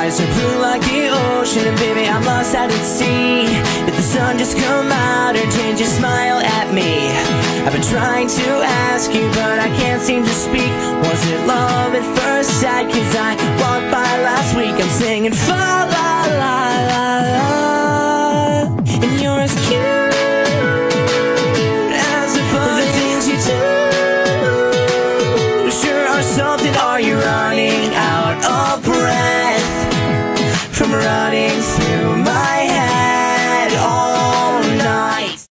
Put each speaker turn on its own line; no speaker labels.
eyes are blue like the ocean, and baby, I'm lost out at sea. Did the sun just come out or change your smile at me? I've been trying to ask you, but I can't seem to speak. Was it love at first sight? 'Cause I